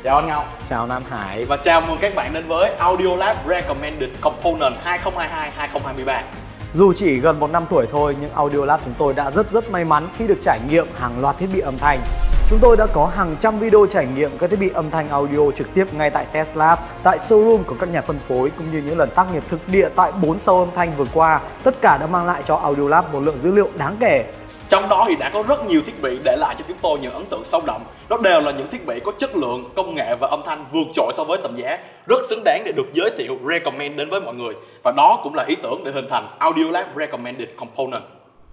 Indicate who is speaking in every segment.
Speaker 1: Chào anh Ngọc.
Speaker 2: Chào Nam Hải.
Speaker 1: Và chào mừng các bạn đến với Audiolab Recommended Component 2022-2023.
Speaker 2: Dù chỉ gần 1 năm tuổi thôi nhưng Audiolab chúng tôi đã rất may mắn khi được trải nghiệm hàng loạt thiết bị âm thanh. Chúng tôi đã có hàng trăm video trải nghiệm các thiết bị âm thanh audio trực tiếp ngay tại Test Lab, tại showroom của các nhà phân phối cũng như những lần tác nghiệp thực địa tại 4 show âm thanh vừa qua. Tất cả đã mang lại cho Audiolab một lượng dữ liệu đáng kể.
Speaker 1: Trong đó thì đã có rất nhiều thiết bị để lại cho chúng tôi những ấn tượng sâu đậm. Đó đều là những thiết bị có chất lượng, công nghệ và âm thanh vượt trội so với tầm giá, rất xứng đáng để được giới thiệu, recommend đến với mọi người. Và đó cũng là ý tưởng để hình thành Audiolab Recommended Component.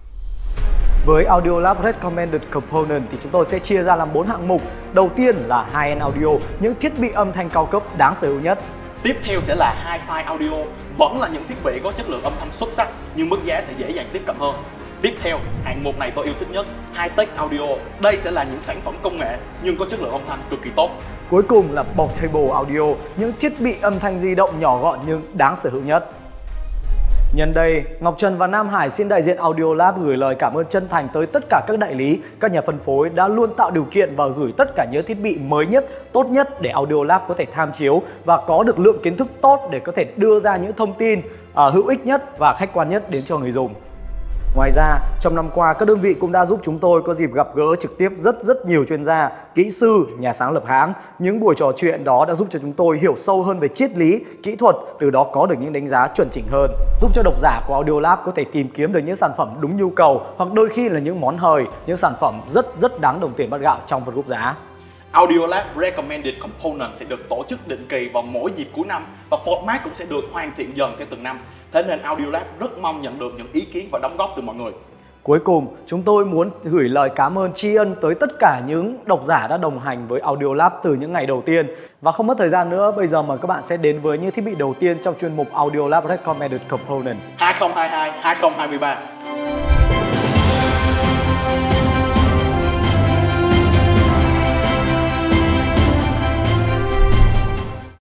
Speaker 2: Với Audiolab Recommended Component thì chúng tôi sẽ chia ra làm 4 hạng mục. Đầu tiên là High-end Audio, những thiết bị âm thanh cao cấp đáng sở hữu nhất.
Speaker 1: Tiếp theo sẽ là Hi-Fi Audio, vẫn là những thiết bị có chất lượng âm thanh xuất sắc nhưng mức giá sẽ dễ dàng tiếp cận hơn. Tiếp theo, hạng mục này tôi yêu thích nhất, High-Tech Audio. Đây sẽ là những sản phẩm công nghệ nhưng có chất lượng âm thanh cực kỳ tốt.
Speaker 2: Cuối cùng là Portable Audio, những thiết bị âm thanh di động nhỏ gọn nhưng đáng sở hữu nhất. Nhân đây, Ngọc Trần và Nam Hải xin đại diện Audiolab gửi lời cảm ơn chân thành tới tất cả các đại lý, các nhà phân phối đã luôn tạo điều kiện và gửi tất cả những thiết bị mới nhất, tốt nhất để Audiolab có thể tham chiếu và có được lượng kiến thức tốt để có thể đưa ra những thông tin hữu ích nhất và khách quan nhất đến cho người dùng. Ngoài ra, trong năm qua, các đơn vị cũng đã giúp chúng tôi có dịp gặp gỡ trực tiếp rất nhiều chuyên gia, kỹ sư, nhà sáng lập hãng. Những buổi trò chuyện đó đã giúp cho chúng tôi hiểu sâu hơn về triết lý, kỹ thuật, từ đó có được những đánh giá chuẩn chỉnh hơn, giúp cho độc giả của Audiolab có thể tìm kiếm được những sản phẩm đúng nhu cầu hoặc đôi khi là những món hời, những sản phẩm rất đáng đồng tiền bát gạo trong phân khúc giá.
Speaker 1: Audiolab Recommended Component sẽ được tổ chức định kỳ vào mỗi dịp cuối năm và format cũng sẽ được hoàn thiện dần theo từng năm. Thế nên Audiolab rất mong nhận được những ý kiến và đóng góp từ mọi người.
Speaker 2: Cuối cùng, chúng tôi muốn gửi lời cảm ơn tri ân tới tất cả những độc giả đã đồng hành với Audiolab từ những ngày đầu tiên. Và không mất thời gian nữa, bây giờ mời các bạn sẽ đến với những thiết bị đầu tiên trong chuyên mục Audiolab Recommended Component
Speaker 1: 2022-2023.